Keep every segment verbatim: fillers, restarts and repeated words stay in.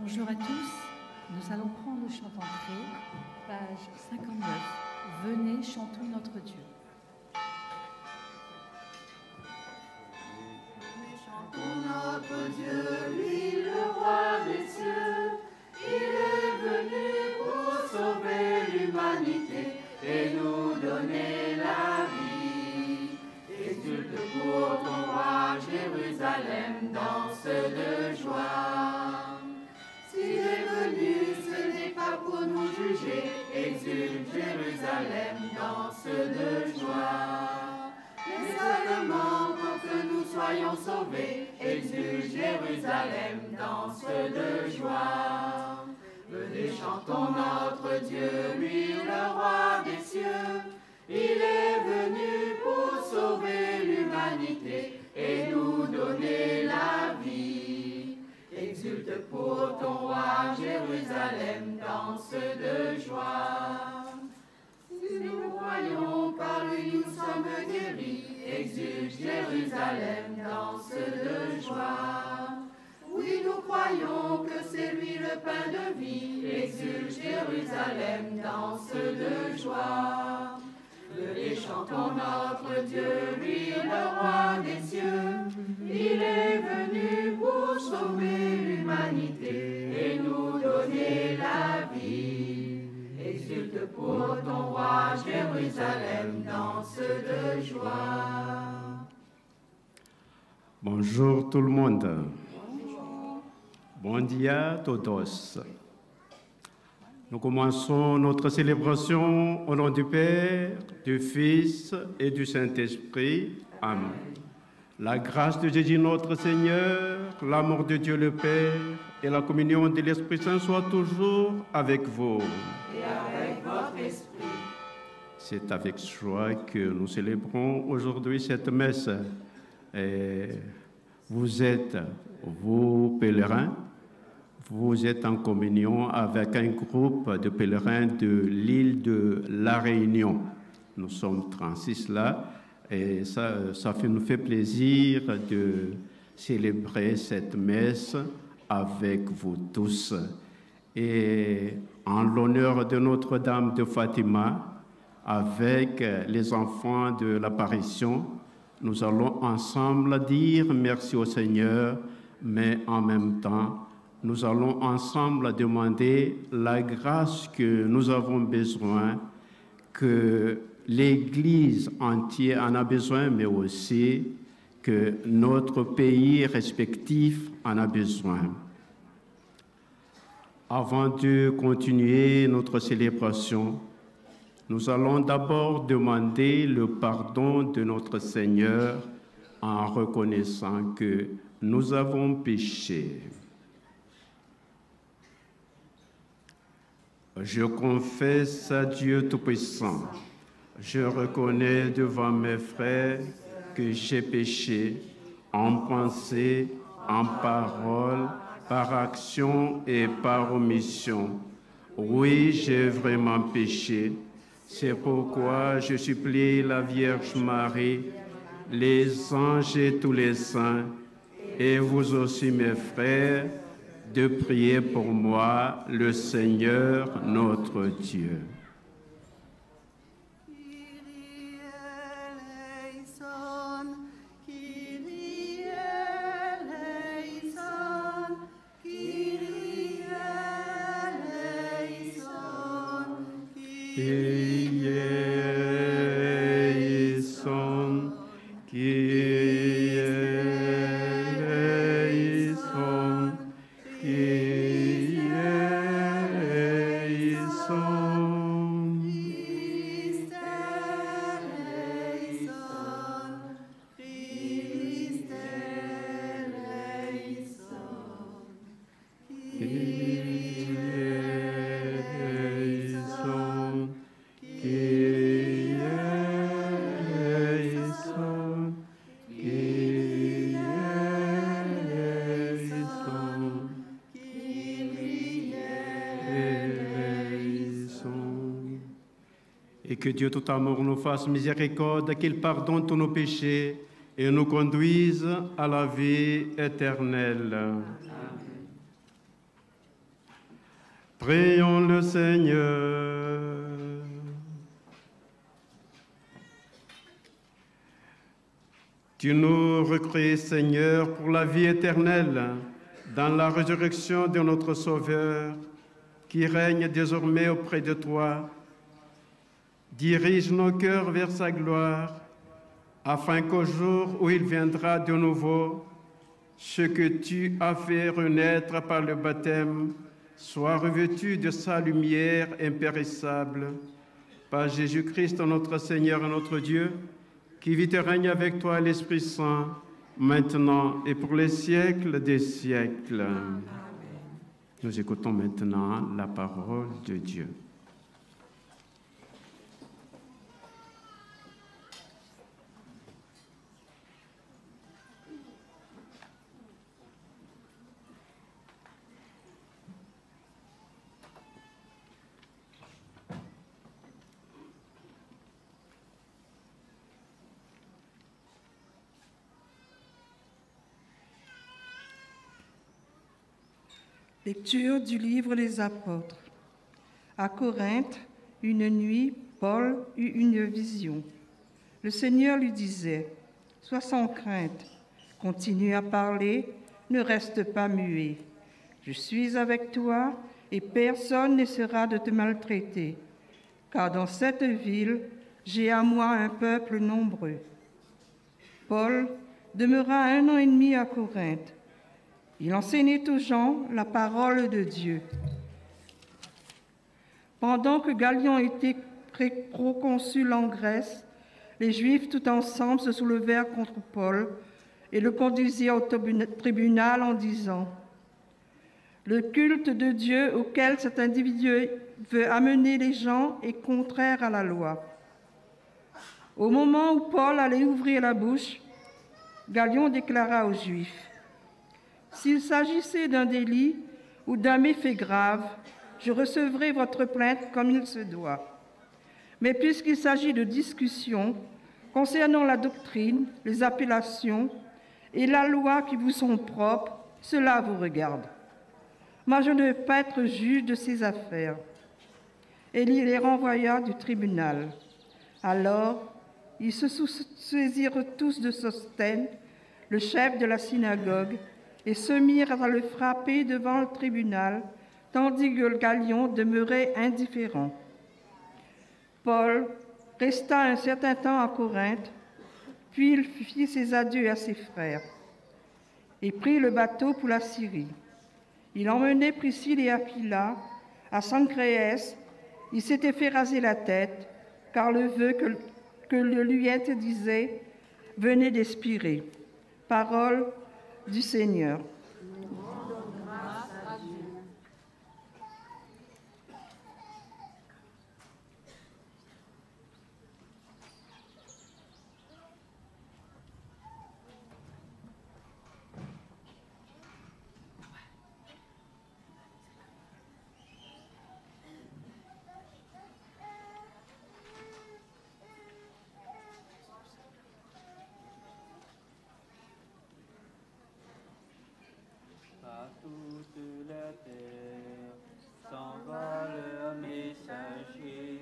Bonjour à tous, nous allons prendre le chant d'entrée, page cinquante-neuf. Venez, chantons notre Dieu. Venez, chantons notre Dieu, lui le roi des cieux. Il est venu pour sauver l'humanité et nous donner la vie. Exulte pour ton roi, Jérusalem, danse de joie. S'il est venu, ce n'est pas pour nous juger. Exulte Jérusalem, danse de joie. Mais seulement pour que nous soyons sauvés. Exulte Jérusalem, danse de joie. Venez, chantons notre Dieu, lui le roi des cieux. Il est venu pour sauver l'humanité et nous donner la vie. Exulte pour ton roi, Jérusalem, danse de joie. Si nous croyons, par lui nous sommes guéris. Exulte Jérusalem, danse de joie. Oui, nous croyons que c'est lui le pain de vie. Exulte Jérusalem, danse de joie. Venez, chantons notre Dieu, lui le roi des cieux. Il est venu pour sauver l'humanité et nous donner la vie. Exulte pour ton roi, Jérusalem, danse de joie. Bonjour tout le monde. Bon dia a todos. Nous commençons notre célébration au nom du Père, du Fils et du Saint-Esprit. Amen. La grâce de Jésus notre Seigneur, l'amour de Dieu le Père et la communion de l'Esprit Saint soient toujours avec vous. Et avec votre esprit. C'est avec joie que nous célébrons aujourd'hui cette messe. Et vous êtes, vous pèlerins, vous êtes en communion avec un groupe de pèlerins de l'île de La Réunion. Nous sommes trente-six là et ça, ça fait, nous fait plaisir de célébrer cette messe avec vous tous. Et en l'honneur de Notre-Dame de Fatima, avec les enfants de l'apparition, nous allons ensemble dire merci au Seigneur, mais en même temps, nous allons ensemble demander la grâce que nous avons besoin, que l'Église entière en a besoin, mais aussi que notre pays respectif en a besoin. Avant de continuer notre célébration, nous allons d'abord demander le pardon de notre Seigneur en reconnaissant que nous avons péché. Je confesse à Dieu Tout-Puissant, je reconnais devant mes frères que j'ai péché en pensée, en parole, par action et par omission. Oui, j'ai vraiment péché. C'est pourquoi je supplie la Vierge Marie, les anges et tous les saints, et vous aussi mes frères, de prier pour moi, le Seigneur notre Dieu. Et que Dieu tout amour nous fasse miséricorde, qu'il pardonne tous nos péchés et nous conduise à la vie éternelle. Prions le Seigneur. Tu nous recrées, Seigneur, pour la vie éternelle, dans la résurrection de notre Sauveur, qui règne désormais auprès de toi. Dirige nos cœurs vers sa gloire, afin qu'au jour où il viendra de nouveau, ce que tu as fait renaître par le baptême soit revêtu de sa lumière impérissable. Par Jésus-Christ, notre Seigneur et notre Dieu, qui vit et règne avec toi, l'Esprit Saint, maintenant et pour les siècles des siècles. Amen. Nous écoutons maintenant la parole de Dieu. Lecture du livre des Apôtres. À Corinthe, une nuit, Paul eut une vision. Le Seigneur lui disait, « Sois sans crainte, continue à parler, ne reste pas muet. Je suis avec toi et personne n'essaiera de te maltraiter, car dans cette ville, j'ai à moi un peuple nombreux. » Paul demeura un an et demi à Corinthe. Il enseignait aux gens la parole de Dieu. Pendant que Galion était proconsul en Grèce, les Juifs tout ensemble se soulevèrent contre Paul et le conduisirent au tribunal en disant « Le culte de Dieu auquel cet individu veut amener les gens est contraire à la loi. » Au moment où Paul allait ouvrir la bouche, Galion déclara aux Juifs « S'il s'agissait d'un délit ou d'un méfait grave, je recevrai votre plainte comme il se doit. Mais puisqu'il s'agit de discussions concernant la doctrine, les appellations et la loi qui vous sont propres, cela vous regarde. Moi, je ne veux pas être juge de ces affaires. » Et il les renvoya du tribunal. Alors, ils se saisirent tous de Sosthène, le chef de la synagogue, et se mirent à le frapper devant le tribunal, tandis que Galion demeurait indifférent. Paul resta un certain temps à Corinthe, puis il fit ses adieux à ses frères et prit le bateau pour la Syrie. Il emmenait Priscille et Aquila à Sancréès. Il s'était fait raser la tête, car le vœu que, que le lui interdisait venait d'expirer. Parole du Seigneur. Toute la terre s'envole un messager.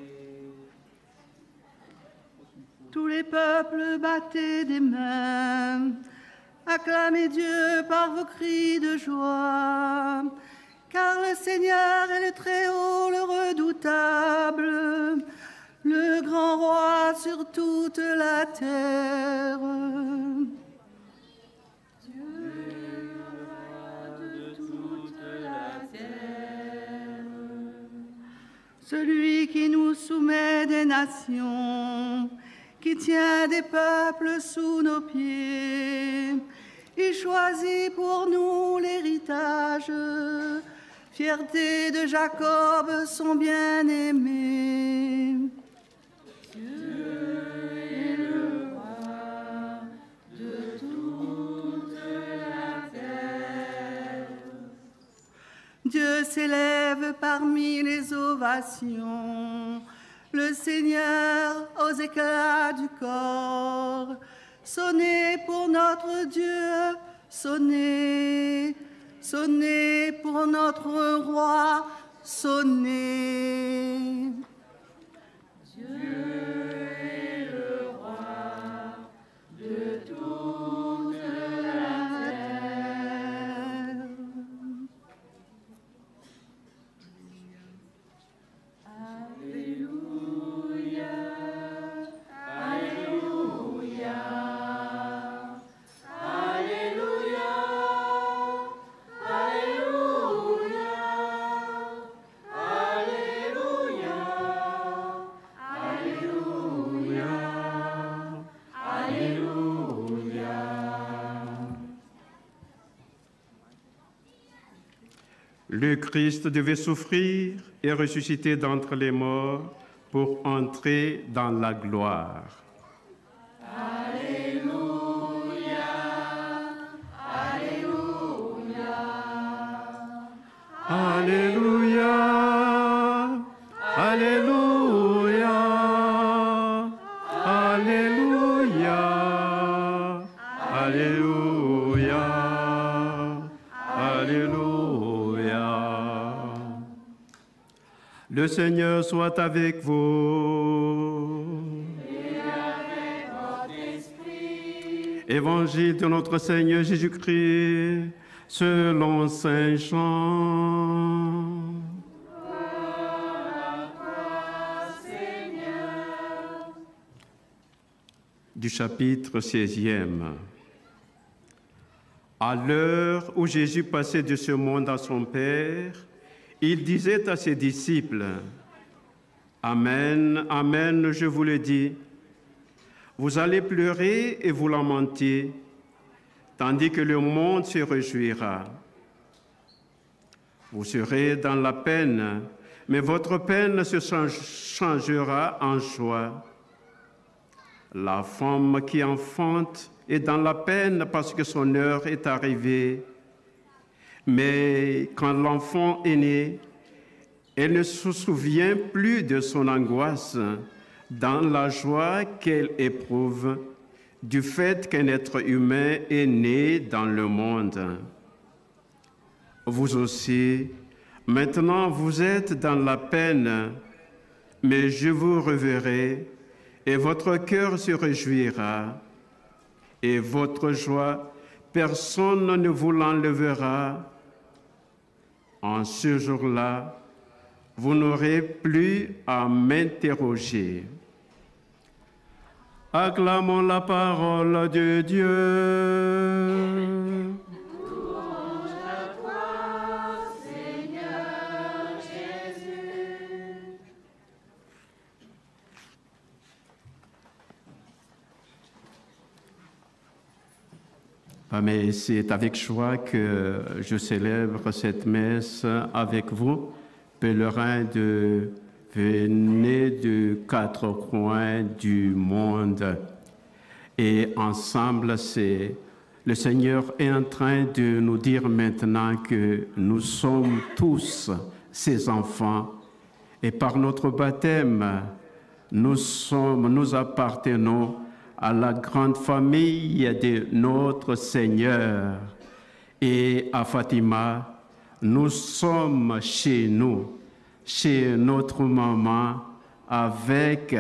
Tous les peuples battez des mains, acclamez Dieu par vos cris de joie, car le Seigneur est le Très-Haut, le redoutable, le grand roi sur toute la terre. Celui qui nous soumet des nations, qui tient des peuples sous nos pieds, il choisit pour nous l'héritage, fierté de Jacob, son bien-aimé. Dieu est le roi de toute la terre. Dieu s'élève parmi les ovations, le Seigneur aux éclats du corps. Sonnez pour notre Dieu, sonnez, sonnez pour notre roi, sonnez. Le Christ devait souffrir et ressusciter d'entre les morts pour entrer dans la gloire. Alléluia, Alléluia, Alléluia, Alléluia, Alléluia, Alléluia, Alléluia. Le Seigneur soit avec vous. et avec votre esprit. Évangile de notre Seigneur Jésus-Christ, selon Saint Jean. Du chapitre seizième. À l'heure où Jésus passait de ce monde à son Père, il disait à ses disciples, « Amen, amen, je vous le dis, vous allez pleurer et vous lamenter, tandis que le monde se réjouira. Vous serez dans la peine, mais votre peine se changera en joie. La femme qui enfante est dans la peine parce que son heure est arrivée. Mais quand l'enfant est né, elle ne se souvient plus de son angoisse dans la joie qu'elle éprouve du fait qu'un être humain est né dans le monde. Vous aussi, maintenant vous êtes dans la peine, mais je vous reverrai et votre cœur se réjouira et votre joie, personne ne vous l'enlèvera. En ce jour-là, vous n'aurez plus à m'interroger. Acclamons la parole de Dieu. Louange à toi, Seigneur Jésus. Mais c'est avec joie que je célèbre cette messe avec vous, pèlerins de venez de quatre coins du monde. Et ensemble, c'est le Seigneur est en train de nous dire maintenant que nous sommes tous ses enfants. Et par notre baptême, nous sommes, nous appartenons à la grande famille de notre Seigneur. Et à Fatima, nous sommes chez nous, chez notre maman, avec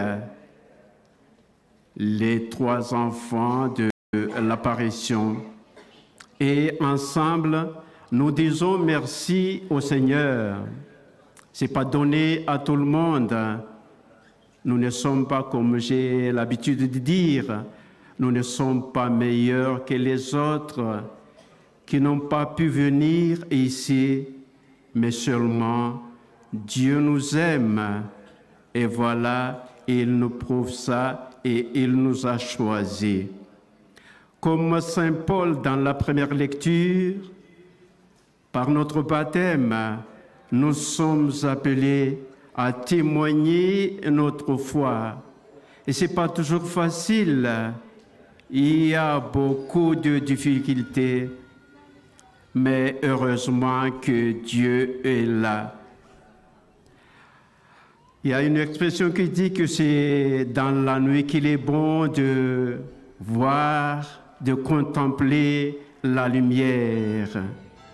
les trois enfants de l'apparition. Et ensemble, nous disons merci au Seigneur. Ce n'est pas donné à tout le monde. Nous ne sommes pas, comme j'ai l'habitude de dire, nous ne sommes pas meilleurs que les autres qui n'ont pas pu venir ici, mais seulement Dieu nous aime. Et voilà, il nous prouve ça et il nous a choisis. Comme Saint Paul dans la première lecture, par notre baptême, nous sommes appelés à témoigner notre foi. Et ce n'est pas toujours facile. Il y a beaucoup de difficultés, mais heureusement que Dieu est là. Il y a une expression qui dit que c'est dans la nuit qu'il est bon de voir, de contempler la lumière.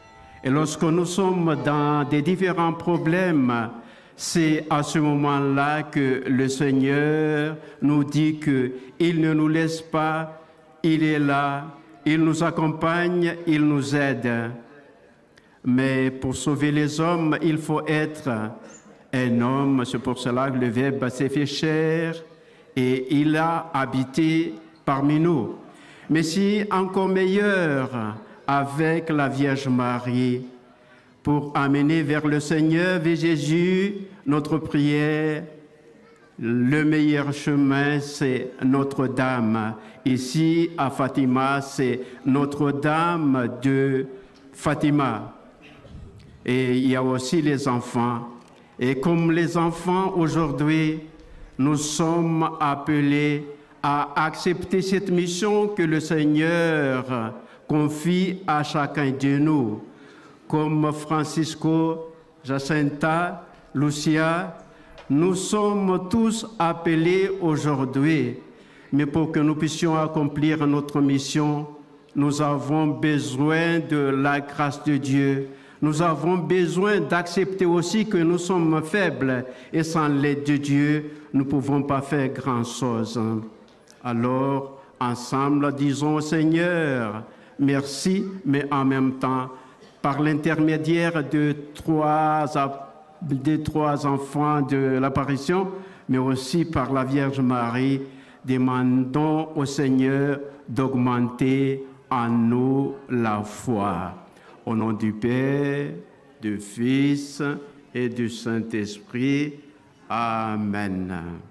Et lorsque nous sommes dans des différents problèmes, c'est à ce moment-là que le Seigneur nous dit qu'il ne nous laisse pas, il est là, il nous accompagne, il nous aide. Mais pour sauver les hommes, il faut être un homme. C'est pour cela que le Verbe s'est fait chair et il a habité parmi nous. Mais si encore meilleur avec la Vierge Marie, pour amener vers le Seigneur, vers Jésus, notre prière, le meilleur chemin, c'est Notre-Dame. Ici, à Fatima, c'est Notre-Dame de Fatima. Et il y a aussi les enfants. Et comme les enfants, aujourd'hui, nous sommes appelés à accepter cette mission que le Seigneur confie à chacun de nous. Comme Francisco, Jacinta, Lucia, nous sommes tous appelés aujourd'hui. Mais pour que nous puissions accomplir notre mission, nous avons besoin de la grâce de Dieu. Nous avons besoin d'accepter aussi que nous sommes faibles et sans l'aide de Dieu, nous ne pouvons pas faire grand-chose. Alors, ensemble, disons au Seigneur, merci, mais en même temps, par l'intermédiaire de trois, de trois enfants de l'apparition, mais aussi par la Vierge Marie, demandons au Seigneur d'augmenter en nous la foi. Au nom du Père, du Fils et du Saint-Esprit. Amen.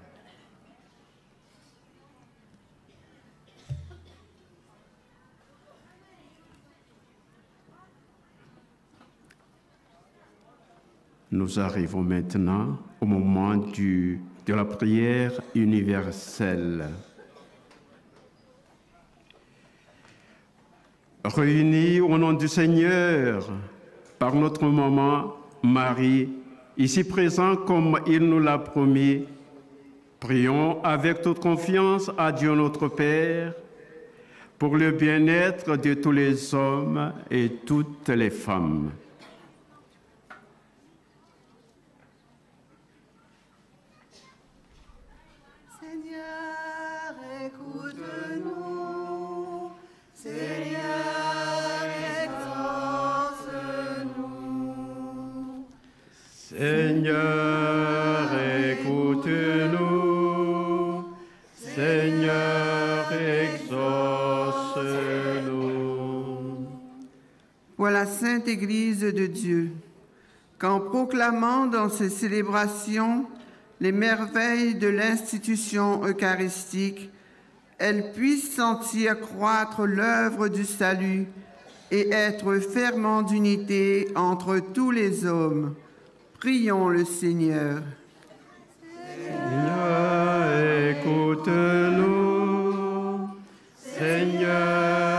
Nous arrivons maintenant au moment du, de la prière universelle. Réunis au nom du Seigneur, par notre maman Marie, ici présent comme il nous l'a promis, prions avec toute confiance à Dieu notre Père pour le bien-être de tous les hommes et toutes les femmes. Seigneur, écoute-nous. Seigneur, exauce-nous. Pour la Sainte Église de Dieu, qu'en proclamant dans ces célébrations les merveilles de l'institution eucharistique, elle puisse sentir croître l'œuvre du salut et être ferment d'unité entre tous les hommes. Prions le Seigneur. Seigneur, écoute-nous. Seigneur,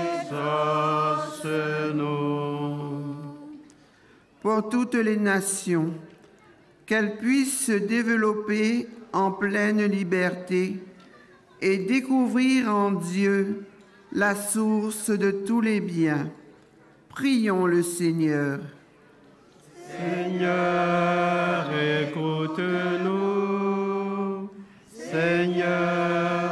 exauce-nous. Pour toutes les nations, qu'elles puissent se développer en pleine liberté et découvrir en Dieu la source de tous les biens. Prions le Seigneur. Seigneur, écoute-nous. Seigneur,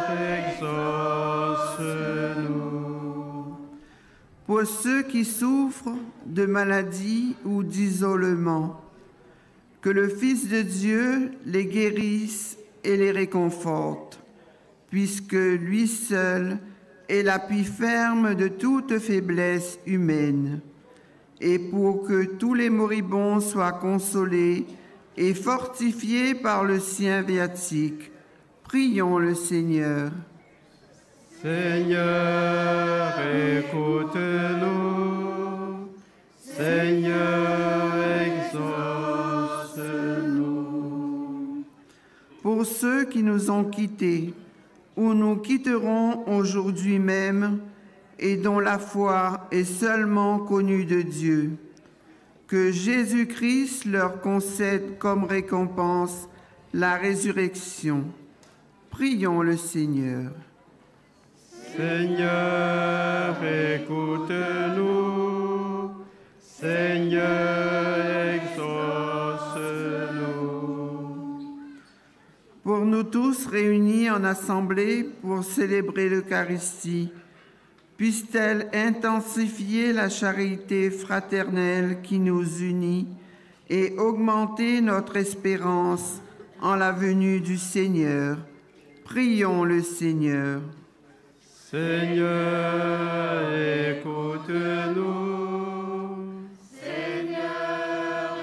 exauce-nous. Pour ceux qui souffrent de maladie ou d'isolement, que le Fils de Dieu les guérisse et les réconforte, puisque lui seul est l'appui ferme de toute faiblesse humaine. Et pour que tous les moribonds soient consolés et fortifiés par le sien viatique, prions le Seigneur. Seigneur, écoute-nous. Seigneur, exauce-nous. Pour ceux qui nous ont quittés ou nous quitterons aujourd'hui même, et dont la foi est seulement connue de Dieu, que Jésus-Christ leur concède comme récompense la résurrection. Prions le Seigneur. Seigneur, écoute-nous. Seigneur, exauce-nous. Pour nous tous réunis en assemblée pour célébrer l'Eucharistie, puisse-t-elle intensifier la charité fraternelle qui nous unit et augmenter notre espérance en la venue du Seigneur. Prions le Seigneur. Seigneur, écoute-nous. Seigneur,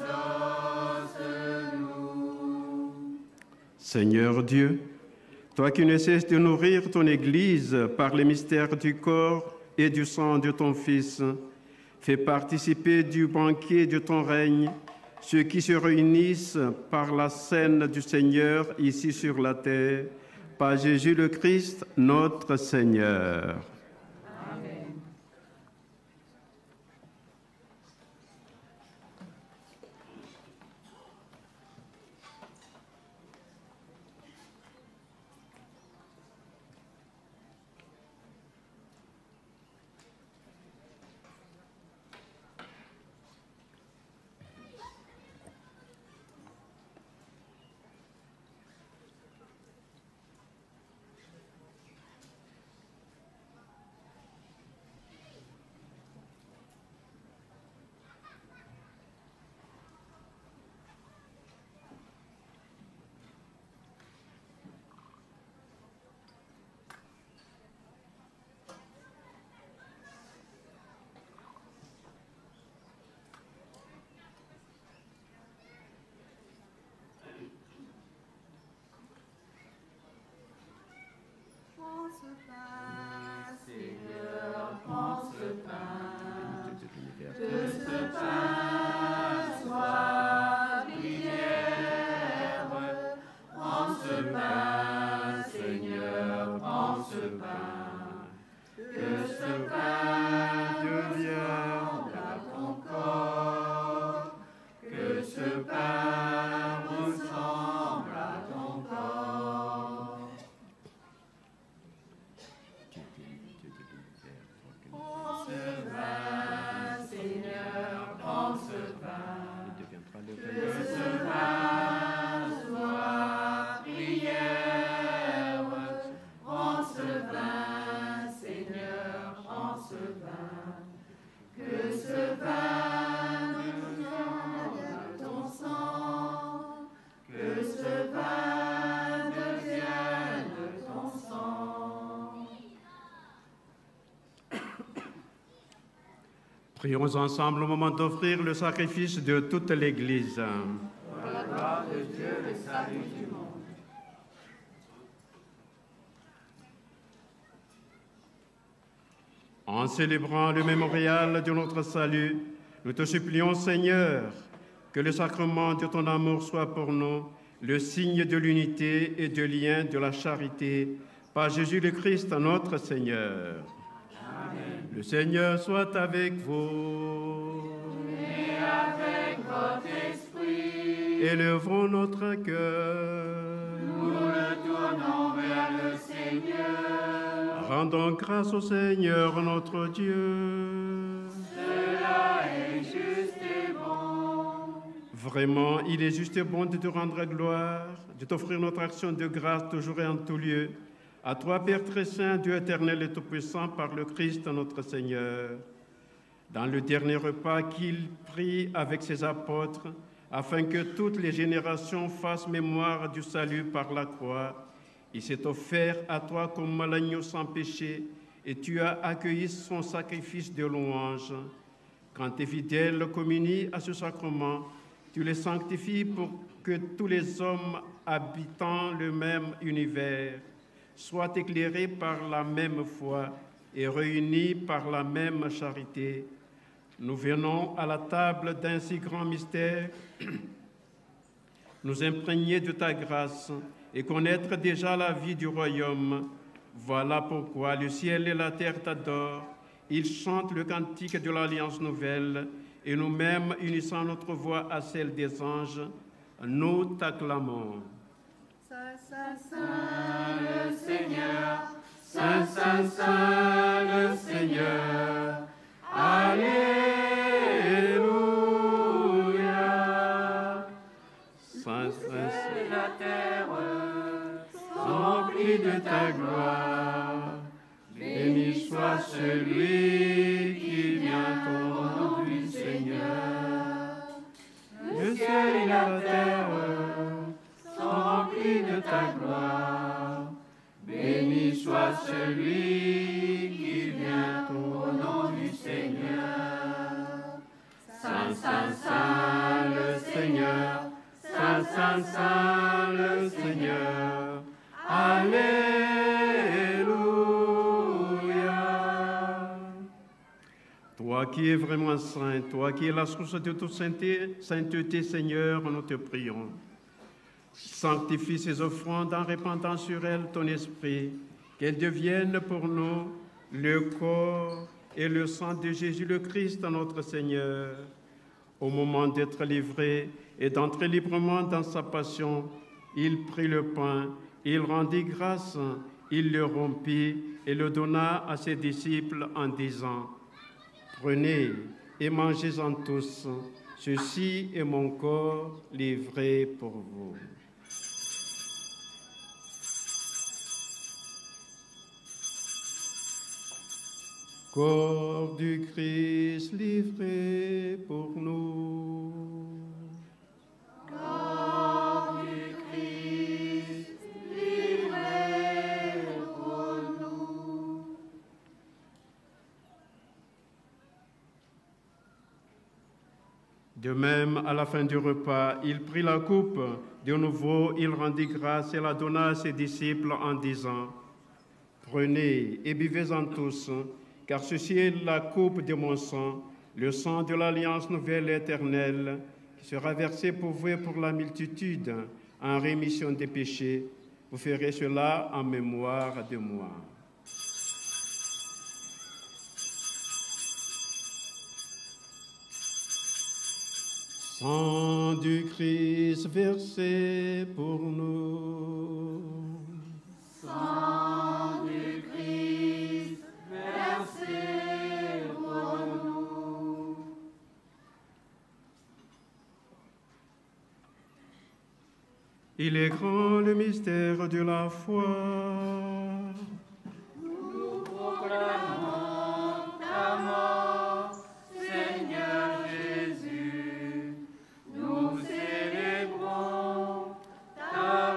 exauce-nous. Seigneur Dieu, toi qui ne cesses de nourrir ton Église par les mystères du corps et du sang de ton Fils, fais participer du banquet de ton règne ceux qui se réunissent par la scène du Seigneur ici sur la terre, par Jésus le Christ, notre Seigneur. Amen. Prends ce pain, Seigneur, prends ce pain, que ce pain soit prière. Prends ce pain, Seigneur, prends ce pain, que ce pain devienne à ton corps, que ce pain ressemble à ton corps. prends ce Pain, Seigneur, prends ce pain, que ce Seigneur, pain soit prière. Prends ce pain, Seigneur, prends ce pain, que ce pain devienne ton sang, que ce pain devienne ton sang. prions ensemble au moment d'offrir le sacrifice de toute l'Église. Pour la gloire de Dieu, le salut du monde. En célébrant le mémorial de notre salut, nous te supplions, Seigneur, que le sacrement de ton amour soit pour nous le signe de l'unité et du lien de la charité, par Jésus le Christ, notre Seigneur. Amen. Le Seigneur soit avec vous. Et avec votre esprit, Élevons notre cœur. nous le tournons vers le Seigneur. Rendons grâce au Seigneur notre Dieu. Cela est juste et bon. Vraiment, il est juste et bon de te rendre gloire, de t'offrir notre action de grâce toujours et en tout lieu. À toi, Père très saint, Dieu éternel et tout-puissant, par le Christ notre Seigneur. Dans le dernier repas qu'il prit avec ses apôtres, afin que toutes les générations fassent mémoire du salut par la croix, il s'est offert à toi comme l'agneau sans péché, et tu as accueilli son sacrifice de louange. Quand tes fidèles communient à ce sacrement, tu les sanctifies pour que tous les hommes habitant le même univers soient éclairés par la même foi et réunis par la même charité. Nous venons à la table d'un si grand mystère, nous imprégner de ta grâce et connaître déjà la vie du royaume. Voilà pourquoi le ciel et la terre t'adorent. Ils chantent le cantique de l'Alliance nouvelle et nous-mêmes, unissant notre voix à celle des anges, nous t'acclamons. Saint, Saint, Saint le Seigneur, Saint, Saint, Saint le Seigneur. Alléluia. rempli de ta gloire. Béni soit celui qui vient au nom du Seigneur. Le ciel et la terre sont remplis de ta gloire. Béni soit celui qui vient au nom du Seigneur. Saint, Saint, Saint, le Seigneur. Saint, Saint, Saint, le Seigneur. Alléluia. Toi qui es vraiment saint, toi qui es la source de toute sainteté, Seigneur, nous te prions. Sanctifie ces offrandes en répandant sur elles ton esprit, qu'elles deviennent pour nous le corps et le sang de Jésus le Christ, notre Seigneur. Au moment d'être livré et d'entrer librement dans sa passion, il prit le pain, il rendit grâce, il le rompit et le donna à ses disciples en disant : Prenez et mangez-en tous, ceci est mon corps livré pour vous. Corps du Christ livré pour nous. Corps du Christ livré pour nous. De même, à la fin du repas, il prit la coupe. De nouveau, il rendit grâce et la donna à ses disciples en disant : Prenez et buvez-en tous, car ceci est la coupe de mon sang, le sang de l'alliance nouvelle et éternelle, qui sera versé pour vous et pour la multitude en rémission des péchés. Vous ferez cela en mémoire de moi. Sang du Christ versé pour nous. Sang du Christ versé pour nous. Il est grand le mystère de la foi. Nous proclamons ta mort, Seigneur Jésus. Nous célébrons ta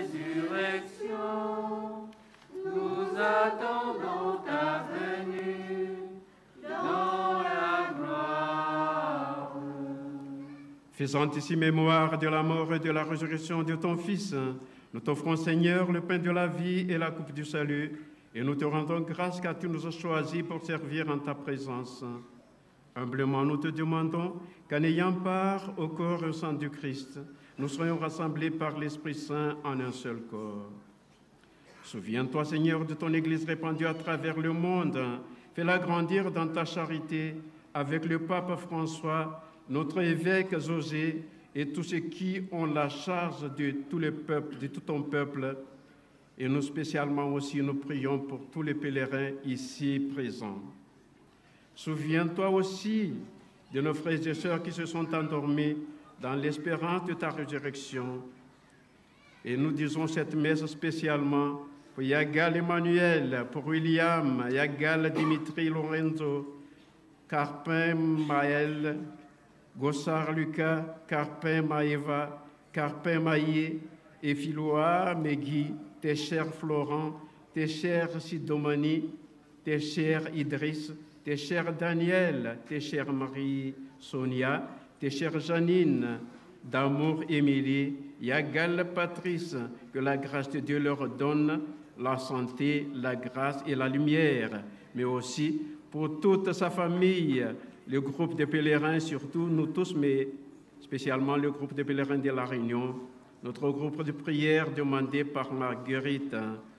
résurrection. Nous attendons ta venue dans la gloire. Faisant ici mémoire de la mort et de la résurrection de ton Fils, nous t'offrons, Seigneur, le pain de la vie et la coupe du salut, et nous te rendons grâce car tu nous as choisis pour servir en ta présence. Humblement, nous te demandons qu'en ayant part au corps et au sang du Christ, nous soyons rassemblés par l'Esprit Saint en un seul corps. Souviens-toi, Seigneur, de ton Église répandue à travers le monde. Fais-la grandir dans ta charité avec le pape François, notre évêque José et tous ceux qui ont la charge de tout le peuple, de tout ton peuple. Et nous spécialement aussi, nous prions pour tous les pèlerins ici présents. Souviens-toi aussi de nos frères et sœurs qui se sont endormis dans l'espérance de ta résurrection. Et nous disons cette messe spécialement pour Yagal Emmanuel, pour William, Yagal Dimitri Lorenzo, Carpin Maël, Gossard Lucas, Carpin Maëva, Carpin Maillé, Ephiloa Megui, tes chers Florent, tes chers Sidomani, tes chers Idriss, tes chers Daniel, tes chers Marie Sonia, tes chères Janine, d'amour Émilie, Yagal Patrice, que la grâce de Dieu leur donne la santé, la grâce et la lumière, mais aussi pour toute sa famille, le groupe de pèlerins, surtout nous tous, mais spécialement le groupe de pèlerins de la Réunion, notre groupe de prière demandé par Marguerite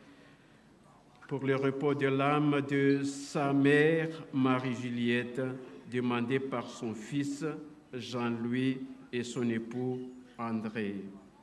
pour le repos de l'âme de sa mère, Marie-Juliette, demandé par son fils, Jean-Louis, et son époux, André.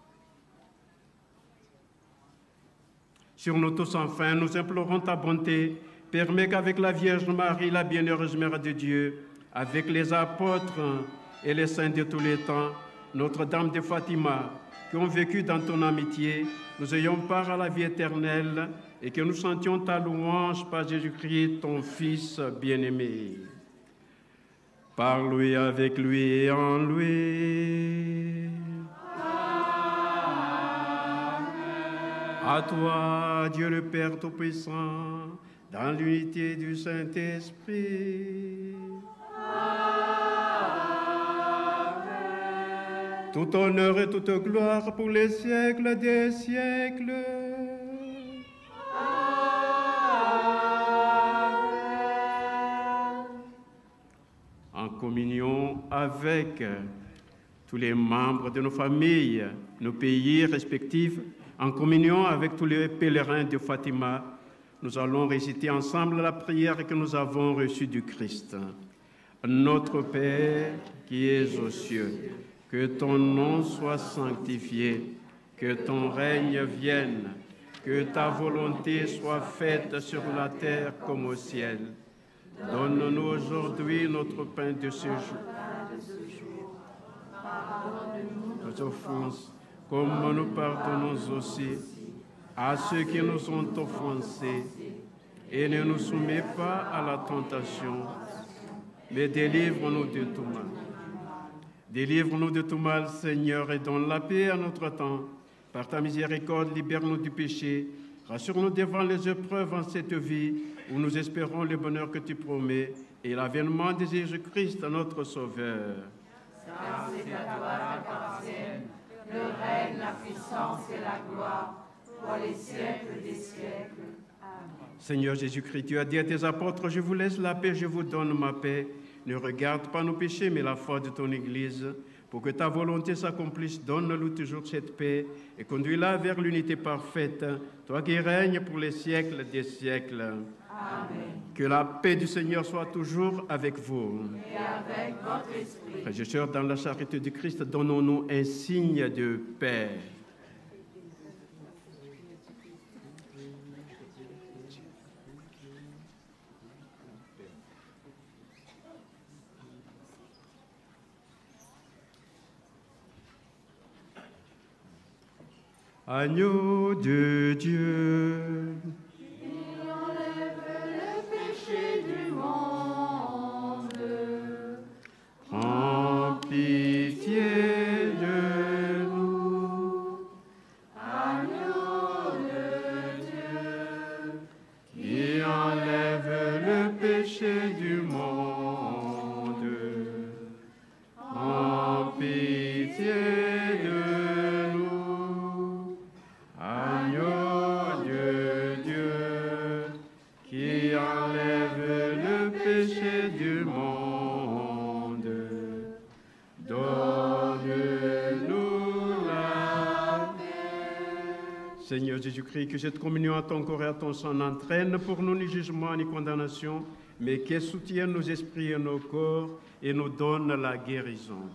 Sur nous tous, enfin, nous implorons ta bonté. Permets qu'avec la Vierge Marie, la bienheureuse Mère de Dieu, avec les apôtres et les saints de tous les temps, Notre-Dame de Fatima, qui ont vécu dans ton amitié, nous ayons part à la vie éternelle et que nous sentions ta louange par Jésus-Christ, ton Fils bien-aimé. Par lui, avec lui et en lui. Amen. À toi, Dieu le Père Tout-Puissant, dans l'unité du Saint-Esprit. Amen. Tout honneur et toute gloire pour les siècles des siècles. En communion avec tous les membres de nos familles, nos pays respectifs, en communion avec tous les pèlerins de Fatima, nous allons réciter ensemble la prière que nous avons reçue du Christ. Notre Père qui es aux cieux, que ton nom soit sanctifié, que ton règne vienne, que ta volonté soit faite sur la terre comme au ciel. Donne-nous aujourd'hui notre pain de ce jour. Nos offenses, comme nous pardonnons aussi à ceux qui nous ont offensés. Et ne nous soumets pas à la tentation, mais délivre-nous de tout mal. Délivre-nous de tout mal, Seigneur, et donne la paix à notre temps. Par ta miséricorde, libère-nous du péché. Rassure-nous devant les épreuves en cette vie, où nous espérons le bonheur que tu promets et l'avènement de Jésus-Christ, notre Sauveur. Car c'est à toi qu'appartiennent le règne, la puissance et la gloire pour les siècles des siècles. Amen. Seigneur Jésus-Christ, tu as dit à tes apôtres, je vous laisse la paix, je vous donne ma paix. Ne regarde pas nos péchés, mais la foi de ton Église. Pour que ta volonté s'accomplisse, donne-nous toujours cette paix et conduis-la vers l'unité parfaite, toi qui règnes pour les siècles des siècles. Amen. Que la paix du Seigneur soit toujours avec vous. Et avec votre esprit. Frères et sœurs, dans la charité du Christ, donnons-nous un signe de paix. Agneau de Dieu, qui enlève le péché du monde, prends pitié de nous. Agneau de Dieu, Qui enlève le péché du monde, prends pitié de nous. Agneau de Dieu, qui enlève le péché du monde, donne-nous la paix. Seigneur Jésus-Christ, que cette communion à ton corps et à ton sang n'entraîne pour nous ni jugement ni condamnation, mais qu'elle soutienne nos esprits et nos corps et nous donne la guérison.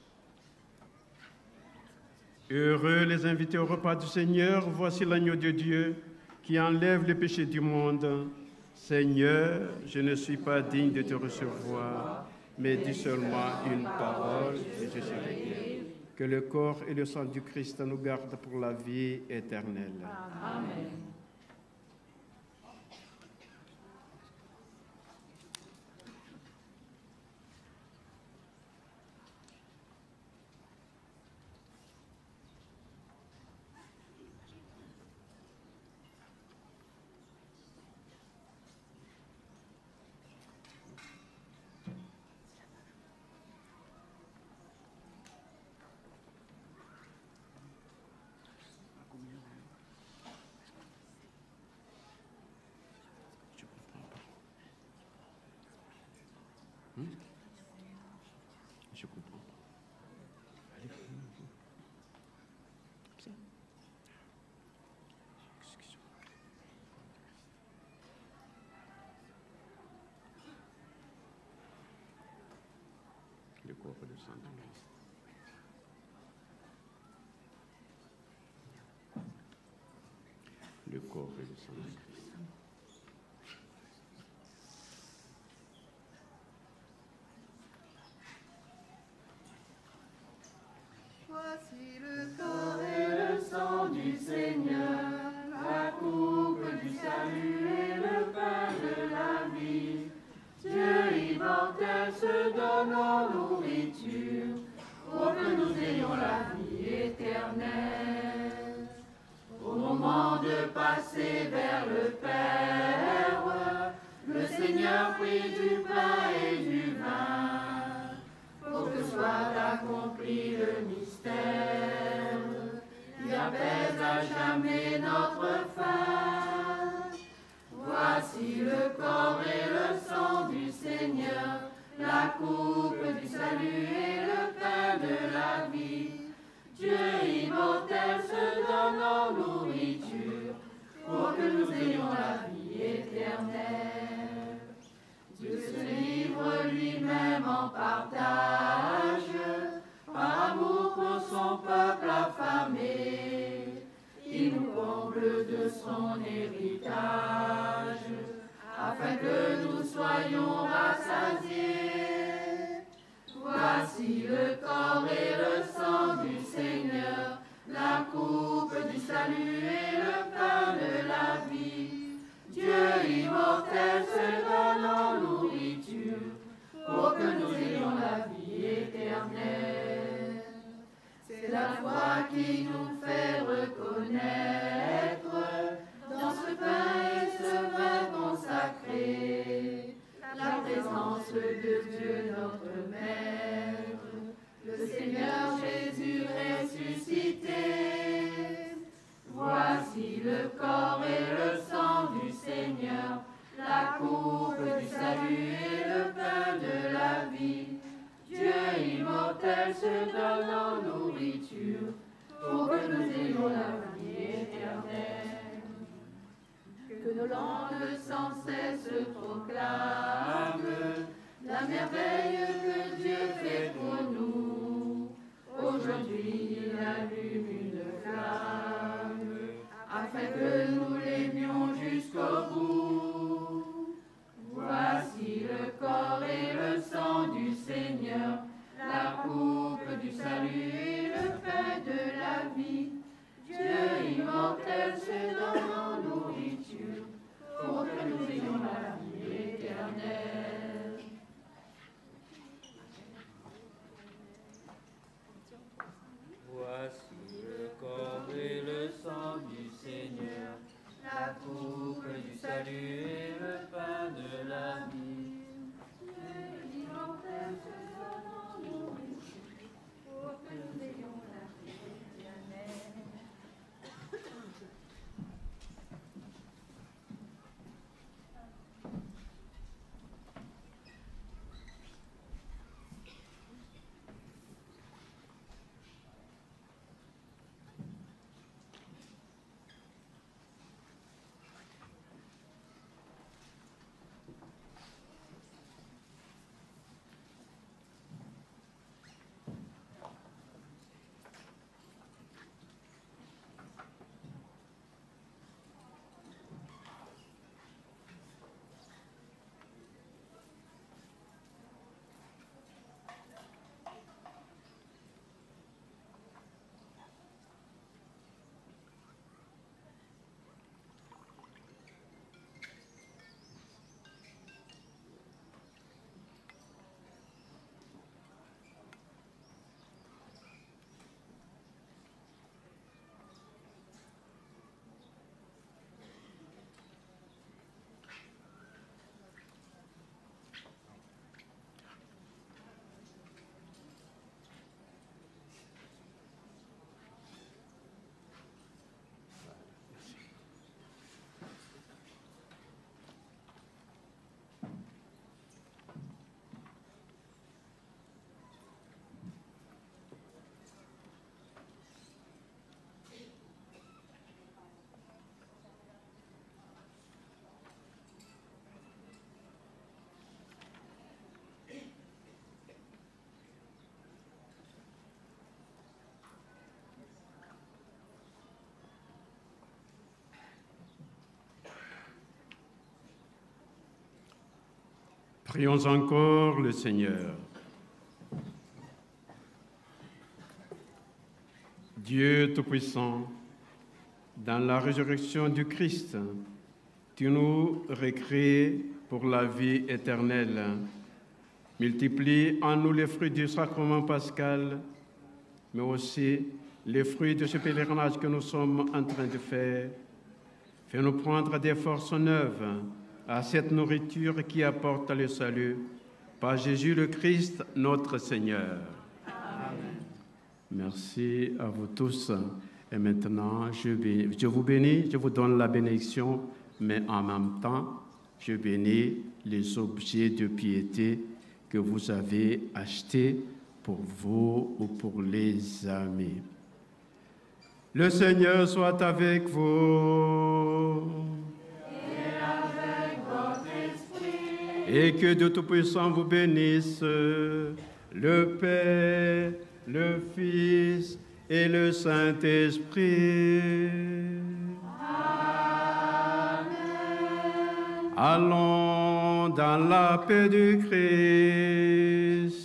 Heureux les invités au repas du Seigneur, voici l'agneau de Dieu qui enlève les péchés du monde. Seigneur, je ne suis pas digne de te recevoir, mais dis seulement une parole et je serai guéri. Que le corps et le sang du Christ nous gardent pour la vie éternelle. Amen. Je comprends. Allez. Ça. Excusez-moi. Le corps et le sang de Christ. Le corps et le sang de Christ. passé vers le Père, le Seigneur prit du pain et du vin, pour que soit accompli le mystère, qui apaise à jamais notre faim. Voici le corps et le sang du Seigneur, la coupe du salut et le pain de la vie. Dieu immortel se donne en nourriture, pour que nous ayons la vie éternelle. Dieu se livre lui-même en partage, par amour pour son peuple affamé. Il nous comble de son héritage, afin que nous soyons rassasiés. Voici le corps et le sang du Seigneur, la coupe du salut et le pain de la vie. Dieu immortel se donne en nourriture, pour que nous ayons la vie éternelle. C'est la foi qui nous fait reconnaître, dans ce pain et ce vin consacré, la présence de Dieu notre Maître, le Seigneur Jésus ressuscité. Voici le corps et le sang du Seigneur, la coupe du salut et le pain de la vie. Dieu immortel se donne en nourriture, pour que nous ayons la vie éternelle. Que nos langues sans cesse proclament la merveille que Dieu fait pour nous. Aujourd'hui, il allume une flamme, afin que nous l'aimions jusqu'au bout. Voici le corps et le sang du Seigneur, la coupe du salut et le pain de la vie. Dieu immortel se donne en nourriture, pour que nous ayons la vie éternelle. Voici le corps et le sang du Seigneur, la coupe du salut et le pain de la vie. Dieu immortel se donne en nourriture, pour que nous ayons la vie éternelle. Prions encore le Seigneur. Dieu Tout-Puissant, dans la résurrection du Christ, tu nous recrées pour la vie éternelle. Multiplie en nous les fruits du sacrement pascal, mais aussi les fruits de ce pèlerinage que nous sommes en train de faire. Fais-nous prendre des forces neuves à cette nourriture qui apporte le salut. Par Jésus le Christ, notre Seigneur. Amen. Merci à vous tous. Et maintenant, je, bénis, je vous bénis, je vous donne la bénédiction, mais en même temps, je bénis les objets de piété que vous avez achetés pour vous ou pour les amis. Le Seigneur soit avec vous. Et avec votre esprit. Et que Dieu Tout-Puissant vous bénisse, le Père, le Fils et le Saint-Esprit. Amen. Allons dans la paix du Christ.